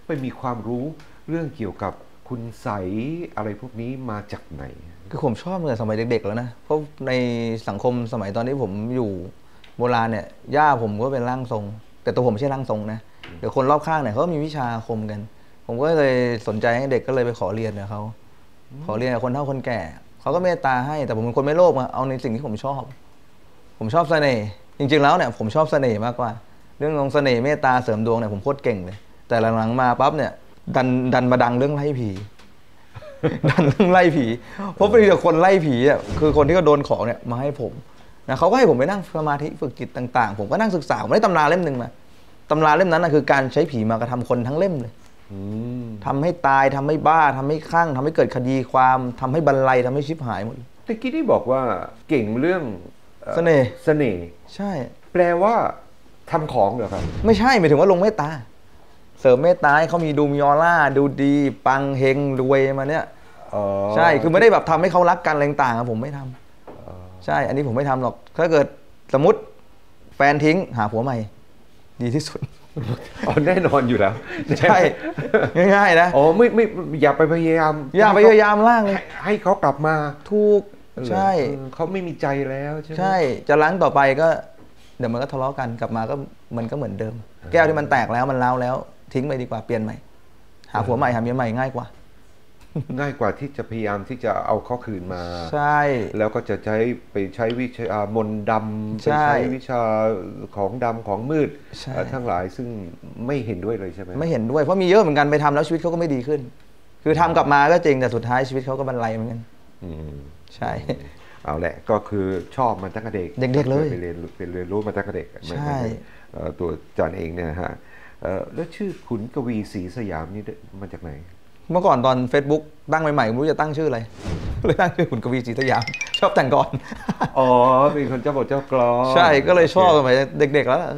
ไปมีความรู้เรื่องเกี่ยวกับคุณไสยอะไรพวกนี้มาจากไหนคือผมชอบตั้งแต่สมัยเด็กๆแล้วนะเพราะในสังคมสมัยตอนที่ผมอยู่โบราณเนี่ยย่าผมก็เป็นร่างทรงแต่ตัวผมไม่ใช่ร่างทรงนะเดี๋ยวคนรอบข้างเนี่ยเขาก็มีวิชาอาคมกันผมก็เลยสนใจให้เด็กก็เลยไปขอเรียนกับเขาขอเรียนกับคนเฒ่าคนแก่เขาก็เมตตาให้แต่ผมเป็นคนไม่โลภอะเอาในสิ่งที่ผมชอบเสน่ห์จริงๆแล้วเนี่ยผมชอบเสน่ห์มากกว่าเรื่องของเสน่ห์เมตตาเสริมดวงเนี่ยผมโคตรเก่งเลยแต่หลังๆมาปั๊บเนี่ยดันมาดังเรื่องไล่ผีดันเรื่องไล่ผีเพราะเป็นแต่คนไล่ผีอ่ะคือคนที่เขาโดนของเนี่ยมาให้ผมนะเขาก็ให้ผมไปนั่งสมาธิฝึกจิตต่างๆผมก็นั่งศึกษาผมได้ตำราเล่มหนึ่งมาตำราเล่มนั้นนะคือการใช้ผีมากระทำคนทั้งเล่มเลยทำให้ตายทำให้บ้าทำให้คลั่งทำให้เกิดคดีความทำให้บรรลัยทำให้ชิบหายหมดตะกี้ที่บอกว่าเก่งเรื่องเสน่ห์ใช่แปลว่าทำของเหรอครับไม่ใช่หมายถึงว่าลงเมตตาเสริมเมตตาให้เขามีดูมีออร่าดูดีปังเฮงรวยมาเนี่ยใช่คือไม่ได้แบบทำให้เขารักกันอะไรต่างๆผมไม่ทำใช่อันนี้ผมไม่ทำหรอกถ้าเกิดสมมติแฟนทิ้งหาผัวใหม่ดีที่สุดแน่นอนอยู่แล้วใช่ง่ายๆนะไม่อย่าไปพยายามล่างเลยให้เขากลับมาถูกใช่เขาไม่มีใจแล้วใช่ไหมใช่จะล้างต่อไปก็เดี๋ยวมันก็ทะเลาะกันกลับมาก็มันก็เหมือนเดิมแก้วที่มันแตกแล้วมันร้าวแล้วทิ้งไปดีกว่าเปลี่ยนใหม่หาผัวใหม่หาเมียใหม่ง่ายกว่าที่จะพยายามที่จะเอาเขาคืนมาใช่แล้วก็จะใช้วิชามนต์ดำไปใช้วิชาของดำของมืดทั้งหลายซึ่งไม่เห็นด้วยเลยใช่ไหมไม่เห็นด้วยเพราะมีเยอะเหมือนกันไปทำแล้วชีวิตเขาก็ไม่ดีขึ้นคือทำกลับมาก็จริงแต่สุดท้ายชีวิตเขาก็บรรลัยเหมือนกันใช่เอาแหละก็คือชอบมันตั้งแต่เด็กเลยไปเรียนรู้มาตั้งแต่เด็กใช่ตัวจอนเองเนี่ยฮะแล้วชื่อขุนกวีศรีสยามนี่มาจากไหนเมื่อก่อนตอน Facebook ตั้งใหม่ๆไม่รู้จะตั้งชื่ออะไรเลยตั้งชื่อขุนกวีศรีสยามชอบแต่งก่อนเป็นคนเจ้าบทเจ้ากลอนใช่ก็เลยชอบสมัยเด็กๆแล้ว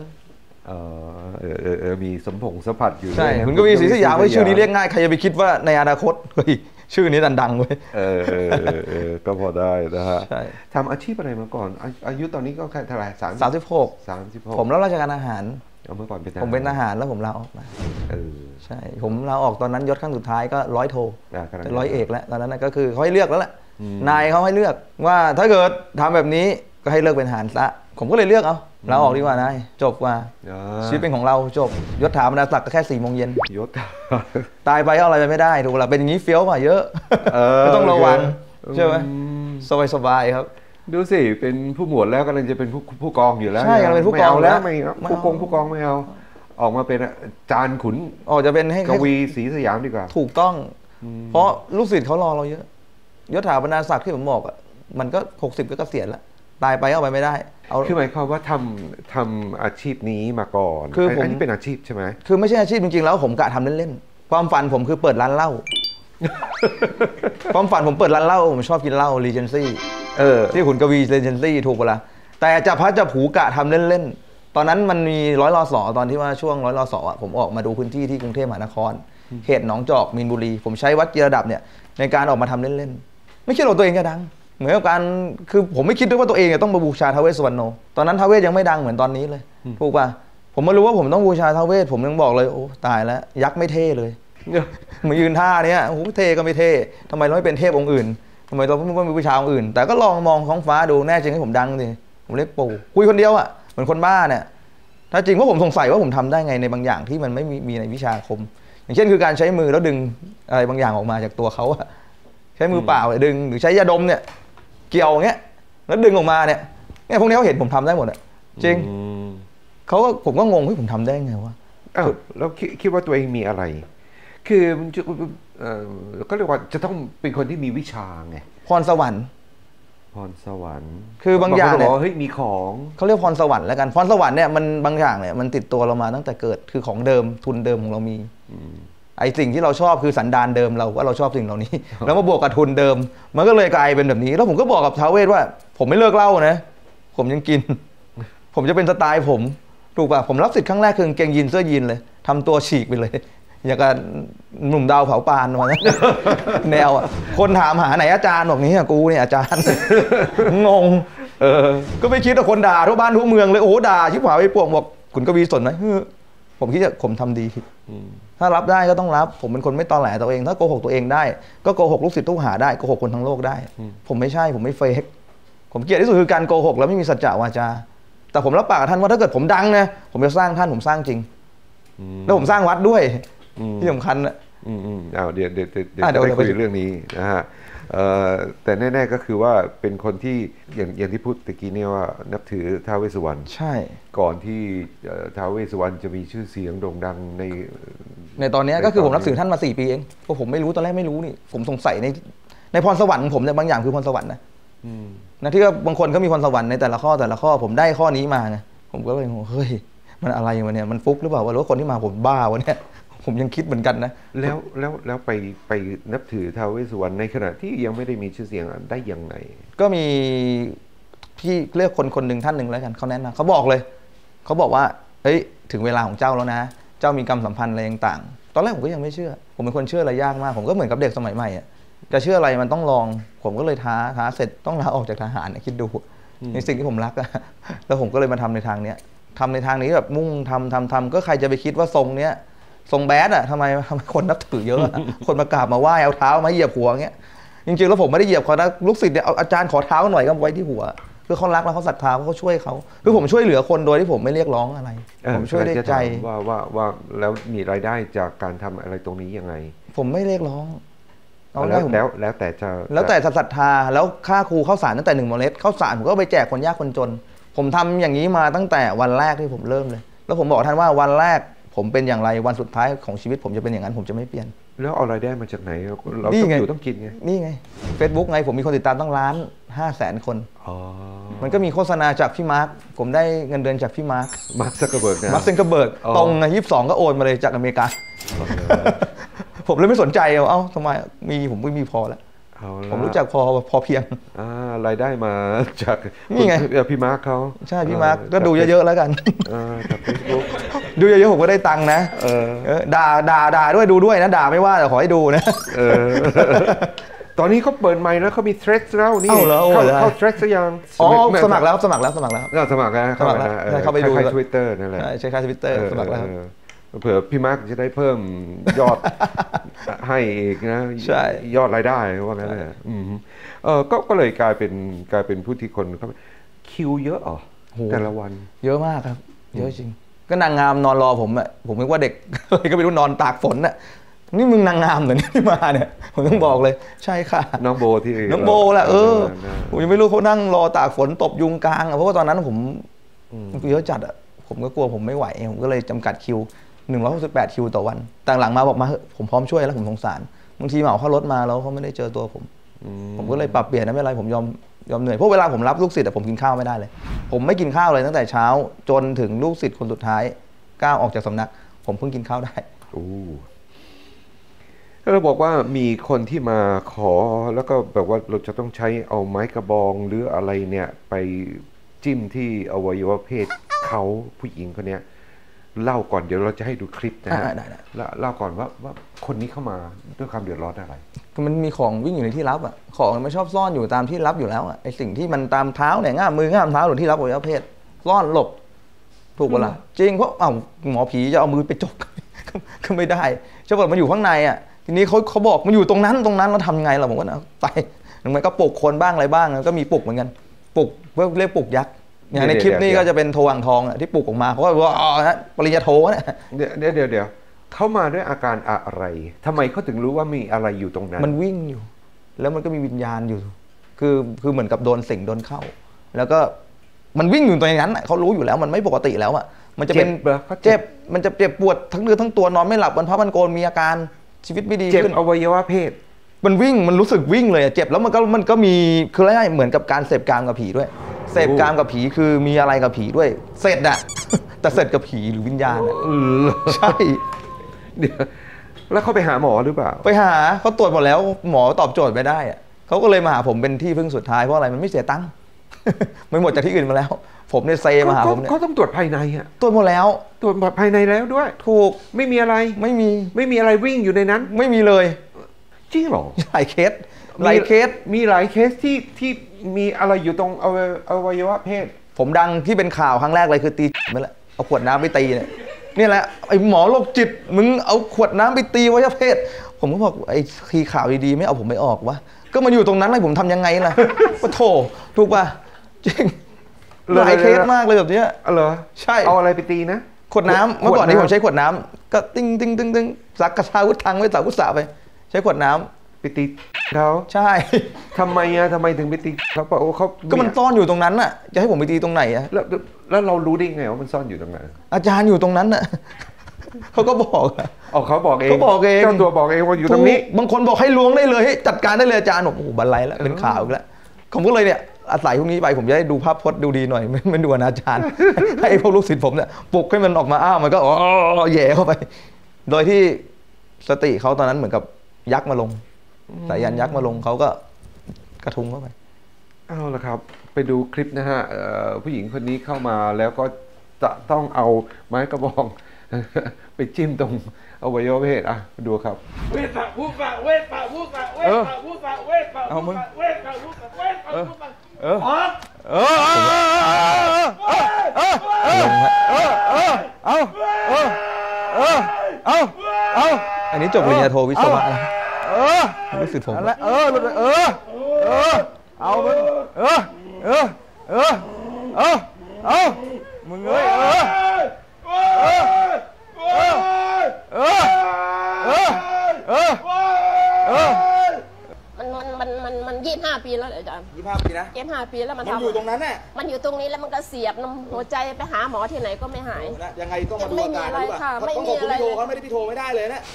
มีสัมผัสอยู่ใช่ขุนกวีศรีสยามไว้ชื่อนี้เรียกง่ายใครจะไปคิดว่าในอนาคตเฮ้ยชื่อนี้ดังๆเว้ยก็พอได้นะฮะทำอาชีพอะไรมาก่อนอายุตอนนี้ก็แค่เท่าไหร่36 ผมรับราชการอาหารเมื่อก่อนผมเป็นทหารแล้วผมลาออกมาใช่ผมลาออกตอนนั้นยศขั้นสุดท้ายก็ร้อยโทเป็นร้อยเอกแล้วตอนนั้นก็คือเขาให้เลือกแล้วแหละนายเขาให้เลือกว่าถ้าเกิดทำแบบนี้ก็ให้เลิกเป็นทหารซะผมก็เลยเลือกเอาลาออกดีกว่านายจบกว่าชีวิตเป็นของเราจบยศถาบรรดาศักดิ์ก็แค่4 โมงเย็นยศตายไปเอาอะไรไปไม่ได้ถูกละเป็นอย่างนี้เฟี้ยวกว่าเยอะไม่ต้องระวังใช่ไหมสบายครับดูสิเป็นผู้หมวดแล้วกำลังจะเป็นผู้กองอยู่แล้วใช่กำลังเป็นผู้กองแล้วไม่ผู้กองไม่เอาออกมาเป็นจานขุนจะเป็นให้กวีศรีสยามดีกว่าถูกต้องเพราะลูกศิษย์เขารอเราเยอะยศถาบรรดาศักดิ์ที่ผมบอกมันก็60ก็เกษียณแล้วตายไปเอาไปไม่ได้คือหมายความว่าทำอาชีพนี้มาก่อนคืออันนี้เป็นอาชีพใช่ไหมคือไม่ใช่อาชีพจริงๆแล้วผมกะทำเล่นๆความฝันผมคือเปิดร้านเหล้าความฝันผมเปิดร้านเหล้าผมชอบกินเหล้ารีเจนซี่ที่ขุนกวีรีเจนซี่ถูกปะล่ะแต่จะพัดจะผูกะทำเล่นๆตอนนั้นมันมีร้อยรอสอตอนที่ว่าช่วงร้อยรอสอผมออกมาดูพื้นที่ที่กรุงเทพมหานครเขตหนองจอกมีนบุรีผมใช้วัดกีระดับเนี่ยในการออกมาทำเล่นๆไม่คิดว่าตัวเองจะดังเหมือนกับการคือผมไม่คิดด้วยว่าตัวเองจะต้องมาบูชาท้าวเวสสุวรรณโนตอนนั้นท้าวเวสยังไม่ดังเหมือนตอนนี้เลยถูกป่ะผมมารู้ว่าผมต้องบูชาท้าวเวสผมยังบอกเลยโอ้ตายแล้วยักษ์ไม่เท่เลยมายืนท่าเนี้ยโอ้เท่ก็ไม่เท่ทำไมเราไม่เป็นเทพองค์อื่นทำไมเราไม่บูชาองค์อื่นแต่ก็ลองมองท้องฟ้าดูแน่จริงให้ผมดังสิผมเรียกปู่คุยคนเดียวอ่ะเหมือนคนบ้าเนี่ยถ้าจริงว่าผมสงสัยว่าผมทำได้ไงในบางอย่างที่มันไม่มีในวิชาอาคมอย่างเช่นคือการใช้มือแล้วดึงอะไรบางอย่างออกมาจากตัวเขาอะใช้มือเปล่าดึงหรือใช้ยาดมเนี่ยเกี่ยวอย่างเงี้ยแล้วดึงออกมาเนี่ยพวกนี้เขาเห็นผมทำได้หมดอ่ะจริงผมก็งงว่าผมทำได้ไงวะแล้วคิดว่าตัวเองมีอะไรคือมันก็เรียกว่าจะต้องเป็นคนที่มีวิชาไงพรสวรรค์คือบางอย่างเนี่ยเฮ้ยมีของเขาเรียกพรสวรรค์แล้วกันพรสวรรค์เนี่ยมันบางอย่างเนี่ยมันติดตัวเรามาตั้งแต่เกิดคือของเดิมทุนเดิมของเรามีไอสิ่งที่เราชอบคือสันดานเดิมเราว่าเราชอบสิ่งเหล่านี้แล้วมาบวกกับทุนเดิมมันก็เลยกลายเป็นแบบนี้แล้วผมก็บอกกับท้าวเวสว่าผมไม่เลิกเหล้านะผมยังกินผมจะเป็นสไตล์ผมถูกป่ะผมรับสิทธิ์ครั้งแรกคือกางเกงยีนเสื้อยีนเลยทำตัวฉีกไปเลยอย่างกับหนุ่มดาวเผาปานมาแนวอ่ะคนถามหาไหนอาจารย์บอกนี้กูเนี่ยอาจารย์งงก็ไม่คิดว่าคนด่าทั่วบ้านทั่วเมืองเลยโอ้ด่าชิบหายไปป่วงบอกขุนกวีสนไหมผมคิดว่าผมทำดีถ้ารับได้ก็ต้องรับผมเป็นคนไม่ตอแหลตัวเองถ้าโกหกตัวเองได้ก็โกหกลูกศิษย์ลูกหาได้โกหกคนทั้งโลกได้ผมไม่ใช่ผมไม่เฟกผมเกลียดที่สุดคือการโกหกแล้วไม่มีสัจจะวาจาแต่ผมรับปากกับท่านว่าถ้าเกิดผมดังนะผมจะสร้างท่านผมสร้างจริงแล้วผมสร้างวัดด้วยที่สำคัญนะเดี๋ยวได้คุยเรื่องนี้นะฮะแต่แน่ๆก็คือว่าเป็นคนที่อย่างที่พูดตะกี้เนี่ยว่านับถือท้าวเวสสุวรรณใช่ก่อนที่ท้าวเวสสุวรรณจะมีชื่อเสียงโด่งดังในตอนนี้ก็คือผมนับถือท่านมา4 ปีเองเพราะผมไม่รู้ตอนแรกไม่รู้นี่ผมสงสัยในพรสวรรค์ของผมเนี่ยบางอย่างคือพรสวรรค์นะที่ว่าบางคนก็มีพรสวรรค์ในแต่ละข้อผมได้ข้อนี้มาไงผมก็เลยเฮ้ยมันอะไรวะเนี่ยมันฟุกหรือเปล่าวะหรือว่าคนที่มาผมบ้าวะเนี่ยผมยังคิดเหมือนกันนะแล้วไปนับถือท้าวเวสสุวรรณในขณะที่ยังไม่ได้มีชื่อเสียงได้ยังไงก็มีพี่เลือกคนหนึ่งท่านหนึ่งแล้วกันเขาแนะนำเขาบอกเลยเขาบอกว่าเฮ้ยถึงเวลาของเจ้าแล้วนะเจ้ามีกรรมสัมพันธ์อะไรต่างๆตอนแรกผมก็ยังไม่เชื่อผมเป็นคนเชื่ออะไรยากมากผมก็เหมือนกับเด็กสมัยใหม่อ่ะจะเชื่ออะไรมันต้องลองผมก็เลยท้าเสร็จต้องลาออกจากทหารคิดดูในสิ่งที่ผมรักอะแล้วผมก็เลยมาทำในทางเนี้ยทำในทางนี้แบบมุ่งทำก็ใครจะไปคิดว่าทรงเนี้ยทรงแบดอะทำไมคนนับถือเยอะคนมากราบมาไหว้เอาเท้ามาเหยียบหัวเงี้ยจริงๆแล้วผมไม่ได้เหยียบเขานะลูกศิษย์เนี่ยเอาอาจารย์ขอเท้าหน่อยก็ไว้ที่หัวคือเขารักแล้วเขาศรัทธาเขาช่วยเขาคือผมช่วยเหลือคนโดยที่ผมไม่เรียกร้องอะไรผมช่วยด้วยใจว่าแล้วมีรายได้จากการทำอะไรตรงนี้ยังไงผมไม่เรียกร้องแล้วแต่ศรัทธาแล้วค่าครูข้าวสารตั้งแต่1 เมล็ดข้าวสารผมก็ไปแจกคนยากคนจนผมทำอย่างนี้มาตั้งแต่วันแรกที่ผมเริ่มเลยแล้วผมบอกท่านว่าวันแรกผมเป็นอย่างไรวันสุดท้ายของชีวิตผมจะเป็นอย่างนั้นผมจะไม่เปลี่ยนแล้วเอารายได้มาจากไหนเราต้องอยู่ต้องกินไงนี่ไง Facebook ไงผมมีคนติดตามตั้ง1,500,000 คนมันก็มีโฆษณาจากพี่มาร์คผมได้เงินเดือนจากพี่มาร์คซักเกอร์เบิร์กนะมาร์คซักเกอร์เบิร์กตรงนะ22ก็โอนมาเลยจากอเมริกาผมเลยไม่สนใจเอ้าทำไมผมไม่มีพอแล้วผมรู้จักพอเพียงรายได้มาจากนี่ไงพี่มาร์คเขาใช่พี่มาร์คก็ดูเยอะๆแล้วกันจาก Facebook ดูเยอะๆผมก็ได้ตังค์นะด่าด้วยดูด้วยนะด่าไม่ว่าแต่ขอให้ดูนะตอนนี้เขาเปิดใหม่แล้วเขามี Threads แล้วนี่เข้า Threads ยังสมัครแล้วสมัครแล้วเข้าไปดูใช้ Twitter นั่นแหละใช้ค่า Twitter สมัครแล้วเผื่อพี่มาร์คจะได้เพิ่มยอดให้อีกนะยอดรายได้ว่างั้นเลยก็เลยกลายเป็นผู้ที่คนเขาคิวเยอะแต่ละวันเยอะมากครับเยอะจริงก็นางงามนอนรอผมนึกว่าเด็กก็ไม่รู้นอนตากฝนนี่มึงนางงามเหรอที่มาเนี่ยผมต้องบอกเลยใช่ค่ะน้องโบแหละผมยังไม่รู้เขานั่งรอตากฝนตบยุงกลางเพราะว่าตอนนั้นผมเยอะจัดผมก็กลัวผมไม่ไหวผมก็เลยจำกัดคิว168 คิวต่อวันต่างหลังมาบอกมาผมพร้อมช่วยแล้วผมสงสารบางทีเหมาเข้ารถมาแล้วเขาไม่ได้เจอตัวผมก็เลยปรับเปลี่ยนไม่เป็นไรผมยอมเหนื่อยเพราะเวลาผมรับลูกศิษย์ผมกินข้าวไม่ได้เลยผมไม่กินข้าวเลยตั้งแต่เช้าจนถึงลูกศิษย์คนสุดท้ายก้าวออกจากสำนักผมเพิ่งกินข้าวได้เราบอกว่ามีคนที่มาขอแล้วก็แบบว่าเราจะต้องใช้เอาไม้กระบองหรืออะไรเนี่ยไปจิ้มที่อวัยวะเพศเขาผู้หญิงคนเนี้ยเล่าก่อนเดี๋ยวเราจะให้ดูคลิปนะเล่าก่อนว่าคนนี้เข้ามาด้วยความเดือดร้อนอะไรมันมีของวิ่งอยู่ในที่ลับของมันชอบซ่อนอยู่ตามที่ลับอยู่แล้วไอ้สิ่งที่มันตามเท้าเนี่ยง่ามมือง่ามเท้าหรือที่ลับอวัยวะเพศซ่อนหลบถูกปะล่ะจริงเพราะหมอผีจะเอามือไปจกก็ไม่ได้เจ้าบอกมันอยู่ข้างในทีนี้เขาบอกมันอยู่ตรงนั้นเราทำไงล่ะผมก็ไปมันก็ปลุกคนบ้างอะไรบ้างก็มีปลุกเหมือนกันปลุกเรียกปลุกยักษ์อย่างในคลิปนี้ก็จะเป็นโทอ่างทองที่ปลุกออกมาเขาว่าปริญญาโทเนี่ยเดี๋ยวเขามาด้วยอาการอะไรทำไมเขาถึงรู้ว่ามีอะไรอยู่ตรงนั้นมันวิ่งอยู่แล้วมันก็มีวิญญาณอยู่คือเหมือนกับโดนสิ่งโดนเข้าแล้วก็มันวิ่งอยู่ตรงนั้นเขารู้อยู่แล้วมันไม่ปกติแล้วมันจะเป็นเจ็บมันจะเจ็บปวดทั้งเนื้อทั้งตัวนอนไม่หลับวันพักวันโกนมีอาการชีวิตไม่ดีขึ้นเจ็บอวัยวะเพศมันวิ่งมันรู้สึกวิ่งเลยเจ็บแล้วมันก็มีคืออะไรเหมือนกับการเสพกามกับผีด้วยเสพกามกับผีคือมีอะไรกับผีด้วยเสร็จแต่เสร็จกับผีหรือวิญญาณใช่เดี๋ยวแล้วเขาไปหาหมอหรือเปล่าไปหาเขาตรวจหมดแล้วหมอตอบโจทย์ไม่ได้เขาก็เลยมาหาผมเป็นที่พึ่งสุดท้ายเพราะอะไรมันไม่เสียตังค์ไม่หมดจากที่อื่นมาแล้วผมเนี่ยเซมาหาผมเนี่ยเขาต้องตรวจภายในตรวจหมดแล้วตรวจภายในแล้วด้วยถูกไม่มีอะไรไม่มีอะไรวิ่งอยู่ในนั้นไม่มีเลยจริงหรอหลายเคสมีหลายเคสที่มีอะไรอยู่ตรงอวัยวะเพศผมดังที่เป็นข่าวครั้งแรกเลยคือตีนั่นแหละเอาขวดน้ำไปตีเนี่ยนี่แหละไอ้หมอโรคจิตมึงเอาขวดน้ำไปตีวัยเพศผมก็บอกไอ้ทีข่าวดีๆไม่เอาผมไม่ออกวะก็มาอยู่ตรงนั้นเลยผมทำยังไงล่ะปะโถถูกป่ะจริงหลายเคสมากเลยแบบนี้เหรอใช่เอาอะไรไปตีนะขวดน้ำเมื่อก่อนนี้ผมใช้ขวดน้ำก็ติ้งติ้งติ้งติ้งสักกระชาวุธทางไว้สาวุธสาไปใช้ขวดน้ำไปตีเขาใช่ทำไมถึงไปตีเขาบอกเขาก็มันซ่อนอยู่ตรงนั้นน่ะจะให้ผมไปตีตรงไหนอะแล้วเรารู้ได้ไงว่ามันซ่อนอยู่ตรงไหนอาจารย์อยู่ตรงนั้นน่ะเขาก็บอกเขาบอกเองเจ้าตัวบอกเองว่าอยู่ตรงนี้บางคนบอกให้ล้วงได้เลยให้จัดการได้เลยอาจารย์โอ้โหบันไลแล้วเป็นข่าวแล้วผมก็เลยเนี่ยอาศัยพวกนี้ไปผมจะได้ดูภาพพจน์ดูดีหน่อยไม่ดูอนาจารให้พวกลูกศิษย์ผมเนี่ยปลุกให้มันออกมามันก็แย่เข้าไปโดยที่สติเขาตอนนั้นเหมือนกับยักษ์มาลงสายันยักษ์มาลงเขาก็กระทุ้งเข้าไปเอาละครับไปดูคลิปนะฮะผู้หญิงคนนี้เข้ามาแล้วก็จะต้องเอาไม้กระบองไปจิ้มตรงอวัยวะเพศดูครับเวทปะผู้ปะเวทปะผู้ปะเวทปะผู้ปะเวทปะผู้ปะเวทปะผู้ปะเวทปะผู้ปะอันนี้จบปริญญาโทวิศวะรู้สึกผมแล้วเอามึงมึงเอ้มัน25 ปีแล้วอาจารย์ 25 ปีนะ 25 ปีแล้วมันอยู่ตรงนั้นน่ะมันอยู่ตรงนี้แล้วมันก็เสียบหัวใจไปหาหมอที่ไหนก็ไม่หายยังไงต้องมาดูอาการด้วยไม่มีอะไรพี่โทเขาไม่ได้พี่โทไม่ได้เลยนะ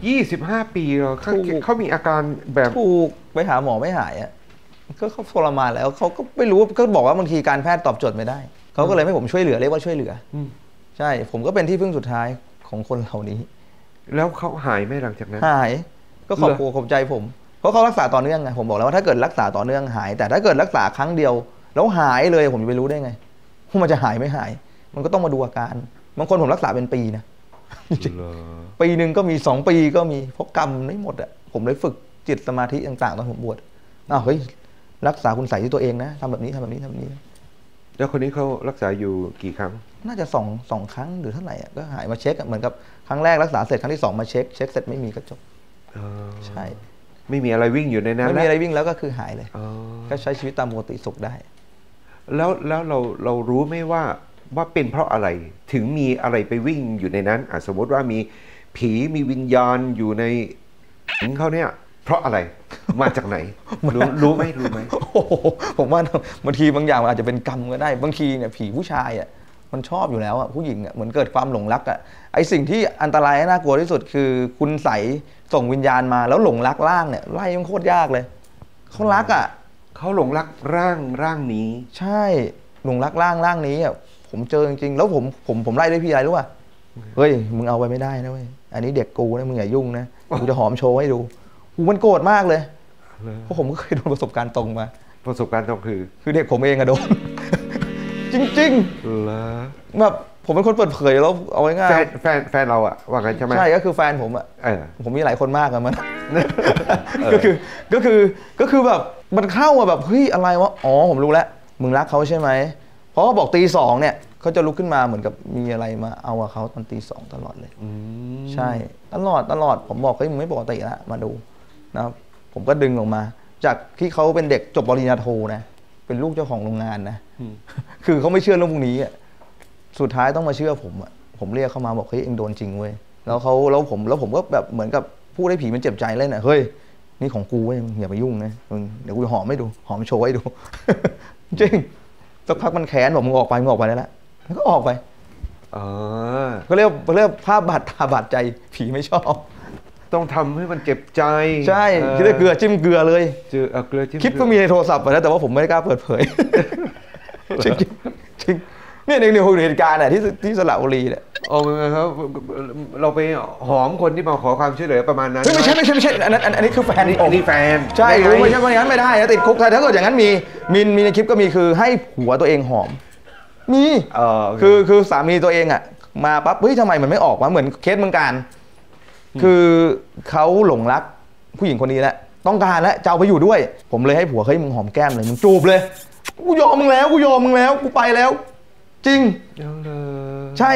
25 ปีเขามีอาการแบบถูกไปหาหมอไม่หายก็เขาทรมานแล้วเขาก็ไม่รู้ก็บอกว่าบางทีการแพทย์ตอบโจทย์ไม่ได้เขาก็เลยให้ผมช่วยเหลือเรียกว่าช่วยเหลือใช่ผมก็เป็นที่พึ่งสุดท้ายของคนเหล่านี้แล้วเขาหายไหมหลังจากนั้นหายก็ขอบใจผมเพราะเขารักษาต่อเนื่องไงผมบอกแล้วว่าถ้าเกิดรักษาต่อเนื่องหายแต่ถ้าเกิดรักษาครั้งเดียวแล้วหายเลยผมจะไปรู้ได้ไงว่ามันจะหายไม่หายมันก็ต้องมาดูอาการบางคนผมรักษาเป็นปีนะปีหนึ่งก็มี2 ปีก็มีเพราะกรรมไม่หมดผมเลยฝึกจิตสมาธิต่างๆตอนผมบวชเฮ้ยรักษาคุณใส่ที่ตัวเองนะทำแบบนี้แล้วคนนี้เขารักษาอยู่กี่ครั้งน่าจะสองครั้งหรือเท่าไหร่ก็หายมาเช็คเหมือนกับครั้งแรกรักษาเสร็จครั้งที่2มาเช็คเสร็จไม่มีก็จบใช่ไม่มีอะไรวิ่งอยู่ในนั้นไม่มีอะไรวิ่งแล้วก็คือหายเลยก็ใช้ชีวิตตามปกติสุขได้แล้วเรารู้ไหมว่าเป็นเพราะอะไรถึงมีอะไรไปวิ่งอยู่ในนั้นสมมติว่ามีผีมีวิญญาณอยู่ในถึงเขาเนี่ยเพราะอะไรมาจากไหนรู้ไหมผมว่าบางทีบางอย่างมันอาจจะเป็นกรรมก็ได้บางทีเนี่ยผีผู้ชายมันชอบอยู่แล้วผู้หญิงเหมือนเกิดความหลงรักไอสิ่งที่อันตรายน่ากลัวที่สุดคือคุณใส่ส่งวิญญาณมาแล้วหลงรักร่างเนี่ยไล่มันโคตรยากเลยเขารักเขาหลงรักร่างนี้ใช่หลงรักร่างนี้ผมเจอจริงๆแล้วผมไล่ด้วยพี่อะไรรู้ป่ะเฮ้ยมึงเอาไปไม่ได้นะเว้ยอันนี้เด็กกูนะมึงอย่ายุ่งนะกูจะหอมโชว์ให้ดูมันโกรธมากเลยเพราะผมก็เคยโดนประสบการณ์ตรงมาประสบการณ์ตรงคือเด็กผมเองโดนจริงๆแบบผมเป็นคนเปิดเผยแล้วเอาไว้ง่ายแฟนเราว่าไงใช่ไหมใช่ก็คือแฟนผมผมมีหลายคนมากมันก็คือแบบมันเข้าแบบเฮ้ยอะไรวะผมรู้แล้วมึงรักเขาใช่ไหมเพราะเขาบอกตี 2เนี่ยเขาจะลุกขึ้นมาเหมือนกับมีอะไรมาเอาเขาตอนตี 2ตลอดเลยใช่ตลอดผมบอกเฮ้ยมึงไม่ปกติละมาดูนะครับผมก็ดึงออกมาจากที่เขาเป็นเด็กจบปริญญาโทนะเป็นลูกเจ้าของโรงงานนะคือเขาไม่เชื่อเรื่องพวกนี้สุดท้ายต้องมาเชื่อผมเรียกเข้ามาบอกเฮ้ยเอ็งโดนจริงเว้ยแล้วผมก็แบบเหมือนกับพูดให้ผีมันเจ็บใจเล่นเฮ้ยนี่ของกูเว้ยอย่าไปยุ่งนะเดี๋ยวกูจะหอมให้ดูหอมโชว์ให้ดูจริงสักพักมันแค้นบอกมึงออกไปได้แล้วมันก็ออกไปก็เรียกภาพบาดตาบาดใจผีไม่ชอบต้องทำให้มันเจ็บใจใช่คิดได้เกลือจิ้มเกลือเลยเกลือจิ้มคลิปก็มีในโทรศัพท์นะแต่ว่าผมไม่ได้กล้าเปิดเผยจริงเนี่ยในเหตุการณ์ที่สระบุรีเนี่ยครับเราไปหอมคนที่มาขอความช่วยเหลือประมาณนั้นไม่ใช่อันนี้คือแฟนนี่แฟนใช่ไม่ใช่อย่างนั้นไม่ได้นะติดคุกถ้าเกิดอย่างนั้นมีในคลิปก็มีคือให้ผัวตัวเองหอมมีคือสามีตัวเองมาปั๊บเฮ้ยทำไมมันไม่ออกวะเหมือนเคสเมืองการคือเขาหลงรักผู้หญิงคนนี้แหละต้องการแล้วจะเอาไปอยู่ด้วยผมเลยให้ผัวเฮ้ยมึงหอมแก้มเลยมึงจูบเลยกูยอมมึงแล้วกูไปแล้วจริงใช่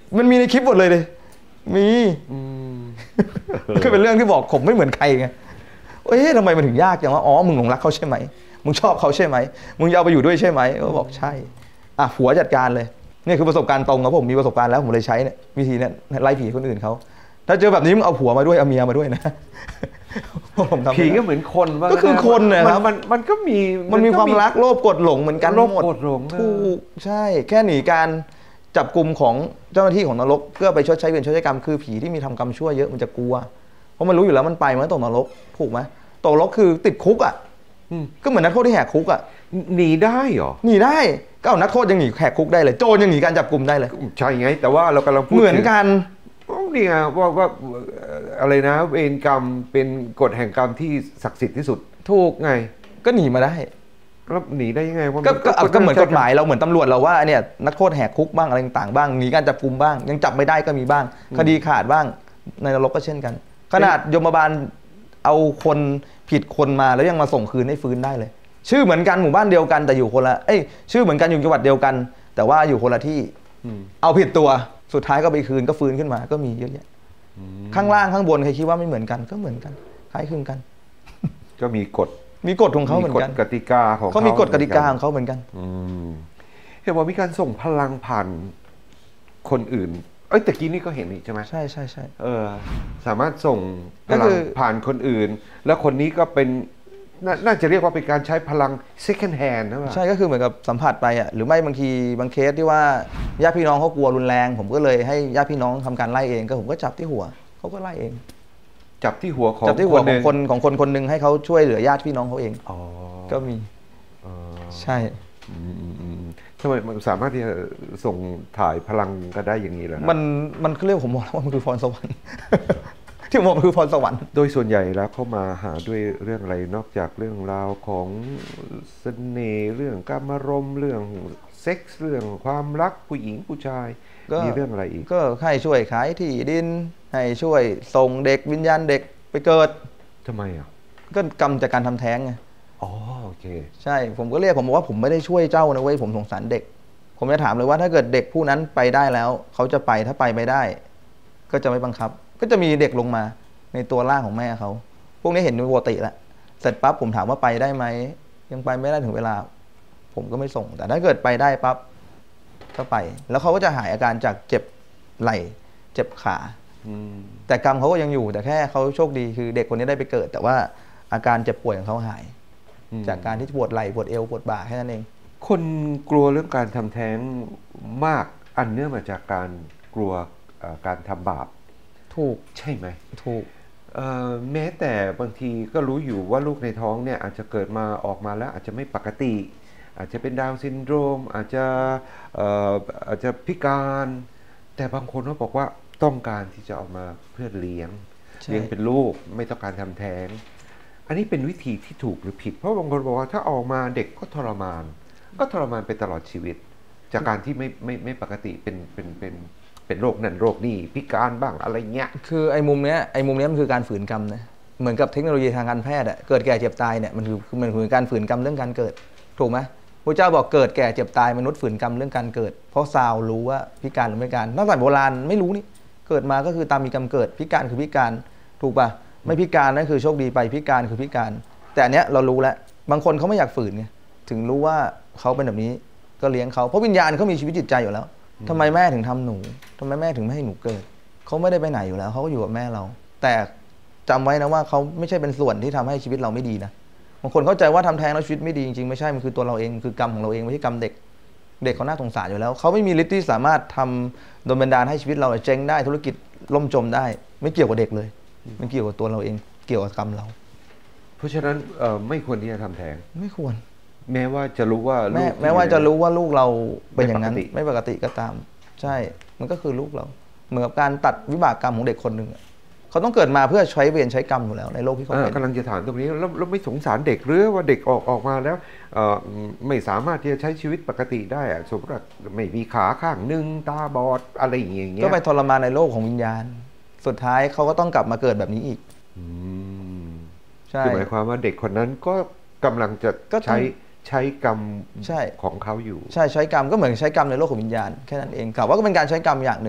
มันมีในคลิปหมดเลยมีมก็เป็นเรื่องที่บอกผมไม่เหมือนใครไงทำไมมันถึงยากอย่างว่าอ๋อมึงหลงรักเขาใช่ไหมมึงชอบเขาใช่ไหมมึงจะเอาไปอยู่ด้วยใช่ไหมก็บอกใช่ผัวจัดการเลยนี่คือประสบการณ์ตรงครับผมมีประสบการณ์แล้วผมเลยใช้เนี่ยวิธีเนี่ยไล่ผีคนอื่นเขาถ้าเจอแบบนี้มึงเอาผัวมาด้วยเอาเมียมาด้วยนะผมทำผีก็เหมือนคนว่าก็คือคนนะครับมันก็มีความรักโลภกดหลงเหมือนกันโลภกดหลงถูกใช่แค่หนีการจับกลุ่มของเจ้าหน้าที่ของนรกเพื่อไปชดใช้เวรชดใช้กรรมคือผีที่มีทำกรรมชั่วเยอะมันจะกลัวเพราะมันรู้อยู่แล้วมันไปมันตกนรกถูกไหมตกนรกคือติดคุกก็เหมือนนักโทษที่แหกคุกหนีได้เหรอหนีได้ก็เอานักโทษยังหนีแหกคุกได้เลยโจรยังหนีการจับกลุ่มได้เลยใช่ไงแต่ว่าเรากำลังพูดเหมือนกันนี่ไงว่าอะไรนะเวรกรรมเป็นกฎแห่งกรรมที่ศักดิ์สิทธิ์ที่สุดถูกไงก็หนีมาได้แล้วหนีได้ยังไงก็เหมือนกฎหมายเราเหมือนตำรวจเราว่าเนี่ยนักโทษแหกคุกบ้างอะไรต่างๆบ้างหนีการจับกุมบ้างยังจับไม่ได้ก็มีบ้างคดีขาดบ้างในนรกก็เช่นกันขนาดยมบาลเอาคนผิดคนมาแล้วยังมาส่งคืนให้ฟื้นได้เลยชื่อเหมือนกันหมู่บ้านเดียวกันแต่อยู่คนละชื่อเหมือนกันอยู่จังหวัดเดียวกันแต่ว่าอยู่คนละที่เอาผิดตัวสุดท้ายก็ไปคืนก็ฟื้นขึ้นมาก็มีเยอะแยะข้างล่างข้างบนใครคิดว่าไม่เหมือนกันก็เหมือนกันคล้ายคลึงกันก็มีกฎของเขาเหมือนกันกติกาของเขามีกฎกติกาของเขาเหมือนกันเห็นว่ามีการส่งพลังผ่านคนอื่นตะกี้นี่ก็เห็นนี่ใช่ไหมใช่ใช่ใช่สามารถส่งพลังผ่านคนอื่นแล้วคนนี้ก็เป็นน่าจะเรียกว่าเป็นการใช้พลัง second hand นะใช่ก็คือเหมือนกับสัมผัสไปหรือไม่บางทีบางเคสที่ว่าญาติพี่น้องเขากลัวรุนแรงผมก็เลยให้ญาติพี่น้องทำการไล่เองก็ผมก็จับที่หัวเขาก็ไล่เองจับที่หัวของคนหนึ่งให้เขาช่วยเหลือญาติพี่น้องเขาเองก็มีใช่ทำไมมันสามารถที่จะส่งถ่ายพลังก็ได้อย่างนี้แล้วมันเรียกผมบอกว่ามันคือพรสวรรค์ที่ผมบอกคือพรสวรรค์โดยส่วนใหญ่แล้วเขามาหาด้วยเรื่องอะไรนอกจากเรื่องราวของเสน่ห์เรื่องกามารมณ์เรื่องเซ็กส์เรื่องความรักผู้หญิงผู้ชายมีเรื่องอะไรอีกก็ให้ช่วยขายที่ดินให้ช่วยส่งเด็กวิญญาณเด็กไปเกิดทำไมก็กรรมจากการทำแท้งไงโอเคใช่ผมก็เรียกผมบอกว่าผมไม่ได้ช่วยเจ้านะเว้ยผมสงสารเด็กผมจะถามเลยว่าถ้าเกิดเด็กผู้นั้นไปได้แล้วเขาจะไปถ้าไปไม่ได้ก็จะไม่บังคับก็จะมีเด็กลงมาในตัวร่างของแม่เขาพวกนี้เห็นปกติแล้วเสร็จปั๊บผมถามว่าไปได้ไหมยังไปไม่ได้ถึงเวลาผมก็ไม่ส่งแต่ถ้าเกิดไปได้ปั๊บก็ไปแล้วเขาก็จะหายอาการจากเจ็บไหล่เจ็บขาแต่กรรมเขาก็ยังอยู่แต่แค่เขาโชคดีคือเด็กคนนี้ได้ไปเกิดแต่ว่าอาการเจ็บป่วยของเขาหายจากการที่ปวดไหล่ปวดเอวปวดบ่าแค่นั้นเองคนกลัวเรื่องการทำแท้งมากอันเนื่องมาจากการกลัวการทำบาปถูกใช่ไหมถูกแม้แต่บางทีก็รู้อยู่ว่าลูกในท้องเนี่ยอาจจะเกิดมาออกมาแล้วอาจจะไม่ปกติอาจจะเป็นดาวน์ซินโดรมอาจจะพิการแต่บางคนก็บอกว่าต้องการที่จะเอามาเพื่อเลี้ยงเป็นลูกไม่ต้องการทำแท้งอันนี้เป็นวิธีที่ถูกหรือผิดเพราะบางคนบอกว่าถ้าออกมาเด็กก็ทรมานไปตลอดชีวิตจากการที่ไม่ปกติเป็นโรคนั่นโรคนี่พิการบ้างอะไรเงี้ยคือไอ้มุมเนี้ยมันคือการฝืนกรรมนะเหมือนกับเทคโนโลยีทางการแพทย์เกิดแก่เจ็บตายเนี่ยมันคือการฝืนกรรมเรื่องการเกิดถูกไหมพระเจ้าบอกเกิดแก่เจ็บตายมนุษย์ฝืนกรรมเรื่องการเกิดเพราะซาวรู้ว่าพิการหรือไม่พิการตั้งแต่โบราณไม่รู้นี่เกิดมาก็คือตามมีกรรมเกิดพิการคือพิการถูกป่ะไม่พิการนั่นคือโชคดีไปพิการคือพิการแต่อันเนี้ยเรารู้แล้วบางคนเขาไม่อยากฝืนไงถึงรู้ว่าเขาเป็นแบบนี้ก็เลี้ยงเขาเพราะวิญญาณเขามีชีวิตจิตใจอยู่แล้วทำไมแม่ถึงทำหนูทำไมแม่ถึงไม่ให้หนูเกิดเขาไม่ได้ไปไหนอยู่แล้วเขาก็อยู่กับแม่เราแต่จำไว้นะว่าเขาไม่ใช่เป็นส่วนที่ทำให้ชีวิตเราไม่ดีนะบางคนเข้าใจว่าทำแท้งแล้วชีวิตไม่ดีจริงๆไม่ใช่มันคือตัวเราเองคือกรรมของเราเองไม่ใช่กรรมเด็กเขาน่าสงสารอยู่แล้วเขาไม่มีฤทธิ์ที่สามารถทำโดนบันดาลให้ชีวิตเราเจ๊งได้ธุรกิจล่มจมได้ไม่เกี่ยวกับเด็กเลยมันเกี่ยวกับตัวเราเองเกี่ยวกับกรรมเราเพราะฉะนั้นไม่ควรที่จะทำแท้งไม่ควรแม้ว่าจะรู้ว่าแม้ว่าจะรู้ว่าลูกเราเป็นอย่างนั้นไม่ปกติก็ตามใช่มันก็คือลูกเราเหมือนกับการตัดวิบากกรรมของเด็กคนหนึ่งเขาต้องเกิดมาเพื่อใช้เวรใช้กรรมอยู่แล้วในโลกที่เขาเป็นกำลังจะถามตรงนี้แล้วไม่สงสารเด็กหรือว่าเด็กออกมาแล้วไม่สามารถที่จะใช้ชีวิตปกติได้สมมติว่าไม่มีขาข้างนึงตาบอดอะไรอย่างเงี้ยก็ไปทรมานในโลกของวิญญาณสุดท้ายเขาก็ต้องกลับมาเกิดแบบนี้อีกใช่คือหมายความว่าเด็กคนนั้นก็กำลังจะใช้กรรมของเขาอยู่ใช่ใช้กรรมก็เหมือนใช้กรรมในโลกของวิญญาณแค่นั้นเองครับว่าก็เป็นการใช้กรรมอย่างหนึ่ง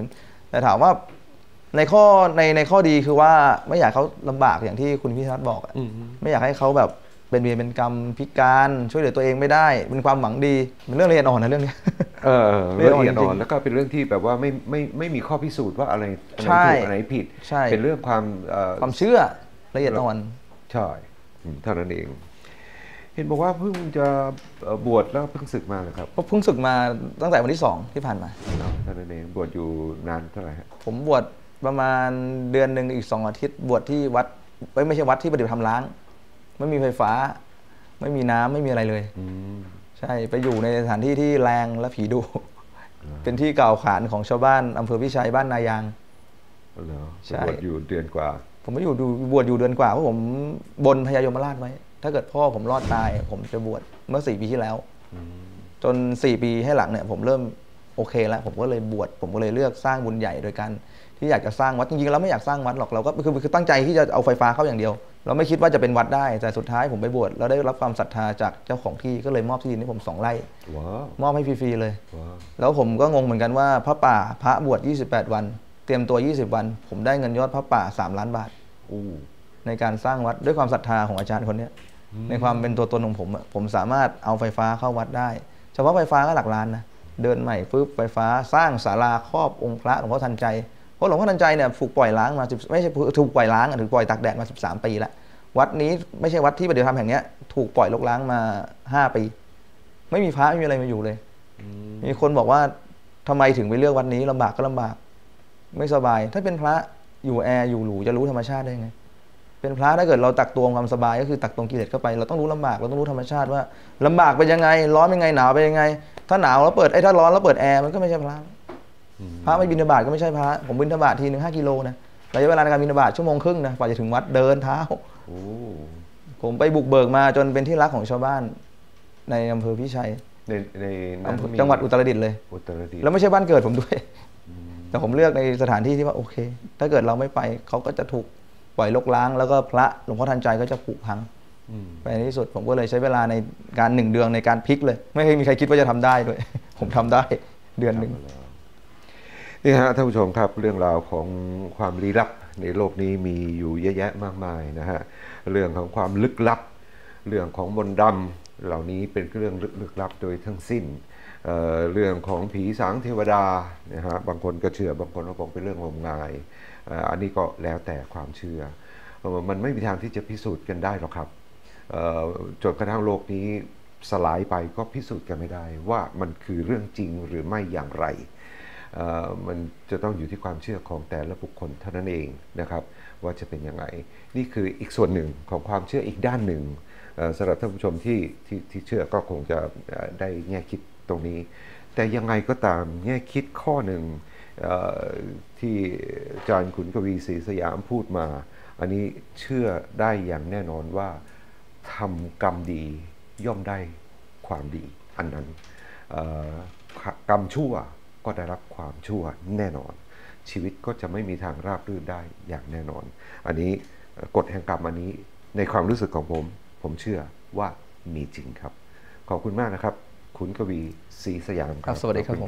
แต่ถามว่าในข้อดีคือว่าไม่อยากเขาลำบากอย่างที่คุณพิทัศน์บอกไม่อยากให้เขาแบบเป็นเวรเป็นกรรมพิการช่วยเหลือตัวเองไม่ได้เป็นความหวังดีเป็นเรื่องละเอียดอ่อนนะเรื่องนี้เรื่องละเอียดอ่อนแล้วก็เป็นเรื่องที่แบบว่าไม่มีข้อพิสูจน์ว่าอะไรถูกอะไรผิดเป็นเรื่องความเชื่อละเอียดอ่อนใช่เท่านั้นเองเห็นบอกว่าเพิ่งจะบวชแล้วเพิ่งศึกมาเหรอครับเพิ่งศึกมาตั้งแต่วันที่2ที่ผ่านมาเท่านั้นเองบวชอยู่นานเท่าไหร่ฮะผมบวชประมาณเดือนหนึ่งอีก2 อาทิตย์บวชที่วัดไม่ใช่วัดที่ปฏิบัติธรรมล้างไม่มีไฟฟ้าไม่มีน้ำไม่มีอะไรเลยใช่ไปอยู่ในสถานที่ที่แรงและผีดุเป็นที่กล่าวขานของชาวบ้านอำเภอพิชัยบ้านนายางใช่บวชอยู่เดือนกว่าผมไม่อยู่บวชอยู่เดือนกว่าเพราะผมบนพญายมราชไว้ถ้าเกิดพ่อผมรอดตายผมจะบวชเมื่อ4 ปีที่แล้วจน4 ปีให้หลังเนี่ยผมเริ่มโอเคแล้วผมก็เลยบวชผมก็เลยเลือกสร้างบุญใหญ่โดยการที่อยากจะสร้างวัดจริงๆแล้วไม่อยากสร้างวัดหรอกเราก็คือตั้งใจที่จะเอาไฟฟ้าเข้าอย่างเดียวเราไม่คิดว่าจะเป็นวัดได้แต่สุดท้ายผมไปบวชแล้วได้รับความศรัทธาจากเจ้าของที่ก็เลยมอบที่ดินให้ผม2 ไร่มอบให้ฟรีๆเลยแล้วผมก็งงเหมือนกันว่าพระบวช28 วันเตรียมตัว20 วันผมได้เงินยอดพระป่า3 ล้านบาทในการสร้างวัดด้วยความศรัทธาของอาจารย์คนนี้ในความเป็นตัวตนของผมสามารถเอาไฟฟ้าเข้าวัดได้เฉพาะไฟฟ้าก็หลักล้านนะเดินใหม่ปึ๊บไฟฟ้าสร้างศาลาครอบองค์พระหลวงพ่อทันใจเพราะหลวงพ่อทันใจเนี่ยถูกปล่อยล้างมาไม่ใช่ถูกปล่อยล้างถูกปล่อยตากแดดมา13 ปีแล้ววัดนี้ไม่ใช่วัดที่ปฏิบัติธรรมแห่งนี้ถูกปล่อยรกล้างมา5 ปีไม่มีพระไม่มีอะไรมาอยู่เลยมีคนบอกว่าทำไมถึงไปเลือกวัดนี้ลำบากก็ลำบากไม่สบายถ้าเป็นพระอยู่แอร์อยู่หรูจะรู้ธรรมชาติได้ไงเป็นพระถ้าเกิดเราตักตวงความสบายก็คือตักตวงกิเลสเข้าไปเราต้องรู้ลำบากเราต้องรู้ธรรมชาติว่าลำบากเป็นยังไงร้อนเป็นยังไงหนาวเป็นยังไงถ้าหนาวแล้วเปิดถ้าร้อนแล้วเปิดแอร์มันก็ไม่ใช่พระไม่บิณฑบาตก็ไม่ใช่พระผมบิณฑบาตทีนึง5 กิโลนะระยะเวลาในการบิณฑบาต1 ชั่วโมงครึ่งนะกว่าจะถึงวัดเดินเท้าผมไปบุกเบิกมาจนเป็นที่รักของชาวบ้านในอำเภอพิชัยในจังหวัดอุตรดิตถ์เลยแล้วไม่ใช่บ้านเกิดผมด้วยแต่ผมเลือกในสถานที่ที่ว่าโอเคถ้าเกิดเราไม่ไปเขาก็จะถูกปล่อยรกล้างแล้วก็พระหลวงพ่อทันใจก็จะผุพังไปในที่สุดผมก็เลยใช้เวลาในการ1 เดือนในการพลิกเลยไม่เคยมีใครคิดว่าจะทำได้ด้วยผมทำได้เดือนหนึ่งนี่ฮะท่านผู้ชมครับเรื่องราวของความลี้ลับในโลกนี้มีอยู่เยอะแยะมากมายนะฮะเรื่องของความลึกลับเรื่องของมนต์ดำเหล่านี้เป็นเรื่องลึกลับโดยทั้งสิ้นเรื่องของผีสางเทวดานะฮะบางคนก็เชื่อบางคนก็บอกเป็นเรื่องงมงายอันนี้ก็แล้วแต่ความเชื่อมันไม่มีทางที่จะพิสูจน์กันได้หรอกครับจนกระทั่งโลกนี้สลายไปก็พิสูจน์กันไม่ได้ว่ามันคือเรื่องจริงหรือไม่อย่างไรมันจะต้องอยู่ที่ความเชื่อของแต่ละบุคคลเท่านั้นเองนะครับว่าจะเป็นยังไงนี่คืออีกส่วนหนึ่งของความเชื่ออีกด้านหนึ่งสำหรับท่านผู้ชมที่เชื่อก็คงจะได้แง่คิดตรงนี้แต่ยังไงก็ตามแง่คิดข้อหนึ่งที่อาจารย์ขุนกวีศรีสยามพูดมาอันนี้เชื่อได้อย่างแน่นอนว่าทำกรรมดีย่อมได้ความดีอันนั้นกรรมชั่วก็ได้รับความชั่วแน่นอนชีวิตก็จะไม่มีทางราบรื่นได้อย่างแน่นอนอันนี้กฎแห่งกรรมอันนี้ในความรู้สึกของผมเชื่อว่ามีจริงครับขอบคุณมากนะครับขุนกวีศรีสยามครับสวัสดีครับ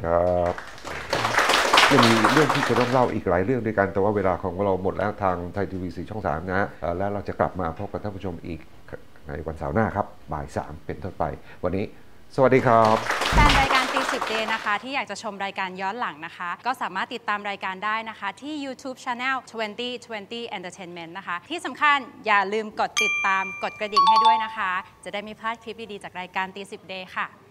ยังมีเรื่องที่จะต้องเล่าอีกหลายเรื่องด้วยกันแต่ว่าเวลาของเราหมดแล้วทางไทยทีวี4 ช่อง 3นะแล้วเราจะกลับมาพบกับท่านผู้ชมอีกในวันเสาร์หน้าครับบ่าย 3เป็นต้นไปวันนี้สวัสดีครับแฟนรายการตี10 Day นะคะที่อยากจะชมรายการย้อนหลังนะคะก็สามารถติดตามรายการได้นะคะที่ YouTube Channel 2020 Entertainment นะคะที่สำคัญอย่าลืมกดติดตามกดกระดิ่งให้ด้วยนะคะจะได้ไม่พลาดคลิปดีๆจากรายการตี10 Day ค่ะ